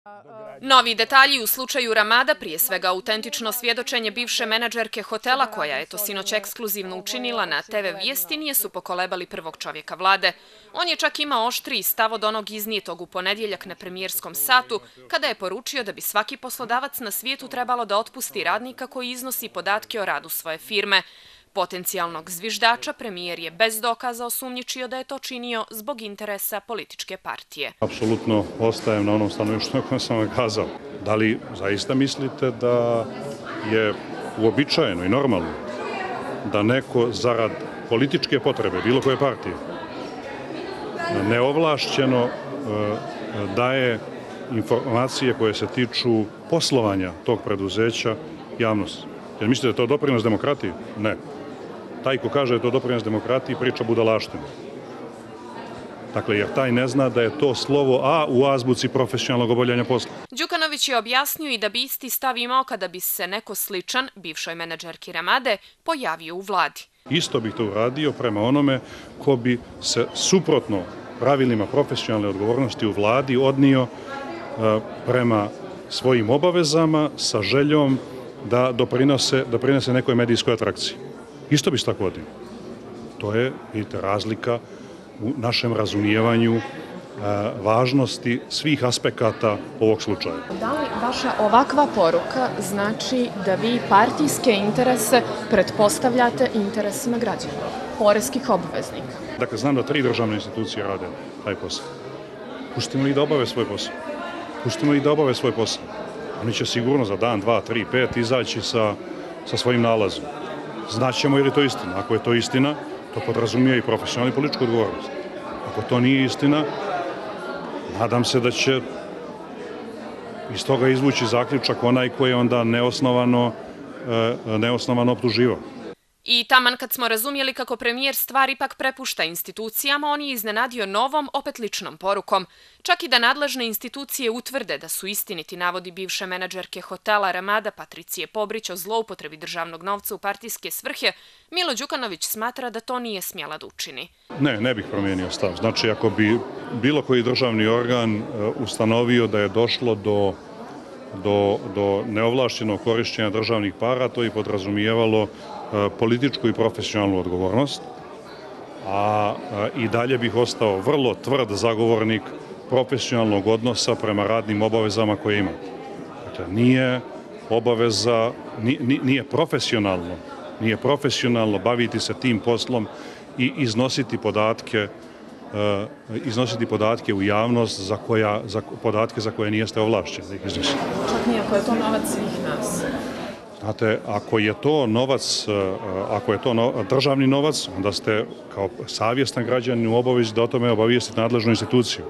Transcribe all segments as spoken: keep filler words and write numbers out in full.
Novi detalji u slučaju Ramada, prije svega autentično svjedočenje bivše menadžerke hotela koja je to sinoć ekskluzivno učinila na te ve Vijesti, nije su pokolebali prvog čovjeka vlade. On je čak imao oštriji stav od onog iznijetog u ponedjeljak na premijerskom satu, kada je poručio da bi svaki poslodavac na svijetu trebalo da otpusti radnika koji iznosi podatke o radu svoje firme. Potencijalnog zviždača premijer je bez dokaza osumnjičio da je to činio zbog interesa političke partije. Apsolutno ostajem na onom stanovištu na kojem sam vam kazao. Da li zaista mislite da je uobičajeno i normalno da neko zarad političke potrebe bilo koje partije neovlašćeno daje informacije koje se tiču poslovanja tog preduzeća javnosti? Jer mislite da je to doprinos demokratiji? Ne. Taj ko kaže da je to doprinos demokratiji priča budalaštinu. Dakle, jer taj ne zna da je to slovo A u azbuci profesionalnog obavljanja posla. Đukanović je objasnio i da bi isti stav imao kada bi se neko sličan, bivšoj menadžerki Ramade, pojavio u vladi. Isto bih to uradio prema onome ko bi se suprotno pravilima profesionalne odgovornosti u vladi odnio prema svojim obavezama sa željom da doprinose, doprinose nekoj medijskoj atrakciji. Isto bi se tako odnio. To je, vidite, razlika u našem razumijevanju važnosti svih aspekata ovog slučaja. Da li vaša ovakva poruka znači da vi partijske interese pretpostavljate interesima građana, poreskih obveznika? Dakle, znam da tri državne institucije rade taj posao. Pustimo ih da obave svoj posao. Pustimo ih da obave svoj posao. Oni će sigurno za dan, dva, tri, pet izaći sa, sa svojim nalazom. Znaćemo je li to istina. Ako je to istina, to podrazumije i profesionalnu i političku odgovornost. Ako to nije istina, nadam se da će iz toga izvući zaključak onaj koji je onda neosnovano, neosnovano optuživao. I taman kad smo razumjeli kako premijer stvar ipak prepušta institucijama, on je iznenadio novom, opet ličnom porukom. Čak i da nadležne institucije utvrde da su istiniti navodi bivše menadžerke hotela Ramada Patricije Pobrić o zloupotrebi državnog novca u partijske svrhe, Milo Đukanović smatra da to nije smjela da učini. Ne, ne bih promijenio stav. Znači, ako bi bilo koji državni organ ustanovio da je došlo do, do, do neovlašćenog korišćenja državnih para, to je podrazumijevalo političku i profesionalnu odgovornost, a i dalje bih ostao vrlo tvrd zagovornik profesionalnog odnosa prema radnim obavezama koje ima. Dakle, nije obaveza, nije profesionalno, nije profesionalno baviti se tim poslom i iznositi podatke, iznositi podatke u javnost za koja, za podatke za koje nijeste ovlašćeni da ih iznosite. Čak nije ako je to novac svih nas. Znate, ako je to novac, ako je to državni novac, onda ste kao savjestan građanin u obavezi da o tome obavijestite nadležnu instituciju.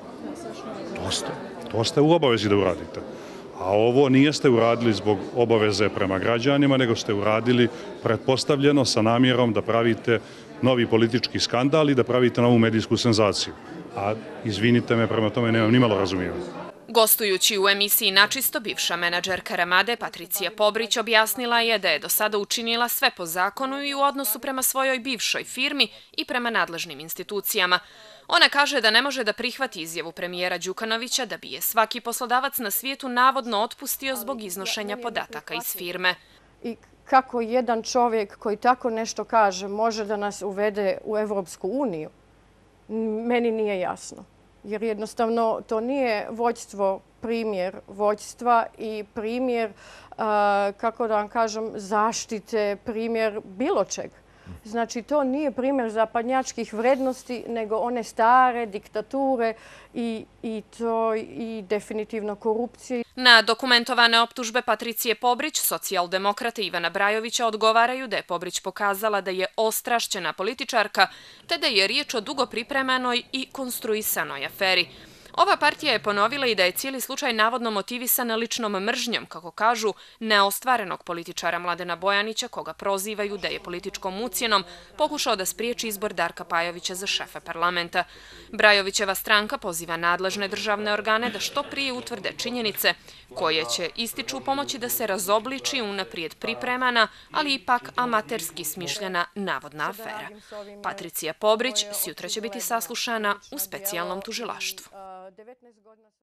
To ste, to ste u obavezi da uradite. A ovo nijeste uradili zbog obaveze prema građanima, nego ste uradili pretpostavljeno sa namjerom da pravite novi politički skandal i da pravite novu medijsku senzaciju. A izvinite me, prema tome nemam nimalo razumijevanja. Gostujući u emisiji Načisto, bivša menadžerka Ramade Patricija Pobrić objasnila je da je do sada učinila sve po zakonu i u odnosu prema svojoj bivšoj firmi i prema nadležnim institucijama. Ona kaže da ne može da prihvati izjavu premijera Đukanovića da bi je svaki poslodavac na svijetu navodno otpustio zbog iznošenja podataka iz firme. I kako jedan čovjek koji tako nešto kaže može da nas uvede u Evropsku uniju, meni nije jasno. Jer jednostavno to nije vođstvo primjer vođstva i primjer, kako da vam kažem, zaštite, primjer bilo čeg. Znači, to nije primjer zapadnjačkih vrednosti, nego one stare diktature i, i to i definitivno korupcije. Na dokumentovane optužbe Patricije Pobrić, socijaldemokrate Ivana Brajovića odgovaraju da je Pobrić pokazala da je ostrašćena političarka, te da je riječ o dugo pripremanoj i konstruisanoj aferi. Ova partija je ponovila i da je cijeli slučaj navodno motivisan ličnom mržnjom, kako kažu, neostvarenog političara Mladena Bojanića, koga prozivaju da je političkom ucjenom pokušao da spriječi izbor Darka Pajovića za šefa parlamenta. Brajovićeva stranka poziva nadležne državne organe da što prije utvrde činjenice koje će, ističu, pomoći da se razobliči unaprijed pripremana, ali ipak amaterski smišljena navodna afera. Patricija Pobrić sjutra će biti saslušana u specijalnom tužilaštvu.